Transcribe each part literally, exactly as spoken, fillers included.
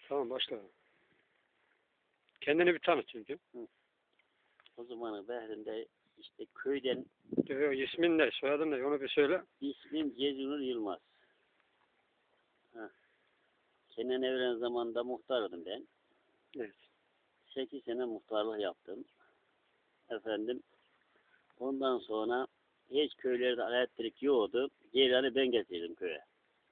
Tamam başla. Kendini bir tanıt çünkü. Hı. O zamanın Behrinde işte köyden Yo, ismin ne? Soyadın ne? Onu bir söyle. ismim Cezunur Yılmaz. Ha. Kenan Evren zamanında muhtardım ben. Evet. sekiz sene muhtarlık yaptım. Efendim ondan sonra hiç köylerde elektrik yoktu. Ceylan'ı ben getirdim köye.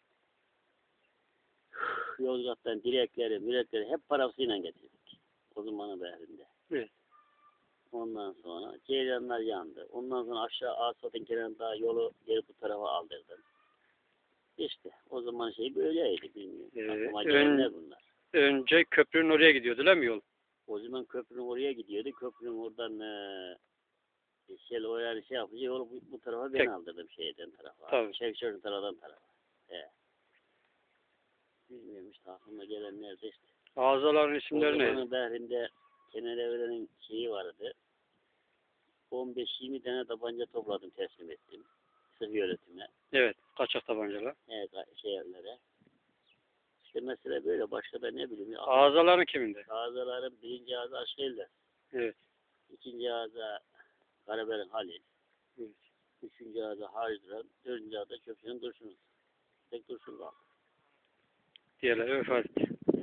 Yozgat'tan direkleri, mürekleri hep parasıyla getirdik. O zamanın Behrinde. Evet. Ondan sonra ceylanlar yandı. Ondan sonra aşağı asfaltın kenarında yolu geri bu tarafa aldırdım. İşte o zaman şey böyleydi, bilmiyorum. Ee, Aklıma ön- gelenler bunlar. Önce köprünün oraya gidiyordu değil mi yol? O zaman köprünün oraya gidiyordu. Köprünün oradan eee şey, o yani şey yapınca yolu bu, bu tarafa ben Tek- aldırdım şeyden tarafa. Tabii. Çevşör'ün taraftan tarafa. He. Bilmiyorum işte aklıma gelenler de işte. Ağzaların O isimleri zamanın neydi? Behrinde Kenan Evren'in şeyi vardı. on beş yirmi tane tabanca topladım, teslim ettim. Sırf yönetime. Evet. Kaçak tabancalar. Evet, şehirlere. İşte mesela böyle, başka da ne bileyim. Ağzaların kimindi? Ağzaların birinci ağza Aşkıyla. Evet. İkinci ağza Karaber'in Halil. Evet. Üçüncü ağza Harcıran. Dördüncü ağza Köprü'nün Dursun'un. Tek Dursun kaldı. Diğerleri vefat etti.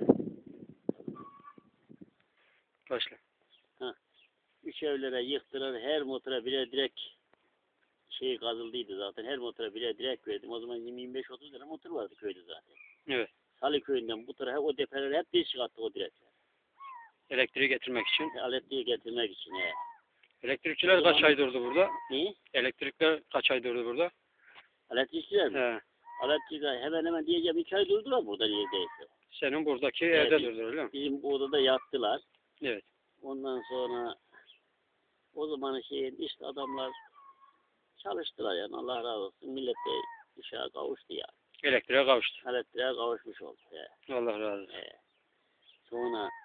Başla. Ha. Üç evlere yıktılar. Her motora birer direkt şey kazıldıydı zaten. Her motora birer direkt verdim. O zaman yirmi yirmi beş otuz lira motor vardı köyde zaten. Evet. Salı köyünden bu tarafa o depeleri hep bir çıkarttı o direkler. Elektriği getirmek için. Elektriği getirmek için. He. Elektrikçiler kaç ay durdu burada? Ne? Elektrikler kaç ay durdu burada? Elektrikçiler mi? He. Elektrikçiler hemen hemen diyeceğim iki ay durdular burada neredeyse. Senin buradaki Evet, evde biz- durdu öyle mi? Bizim bu odada yattılar. Evet. Ondan sonra o zaman şeyin işte adamlar çalıştılar yani, Allah razı olsun. Millet de işe kavuştu yani. Elektriğe kavuştu. Elektriğe kavuşmuş oldu. He. Allah razı olsun. He. Sonra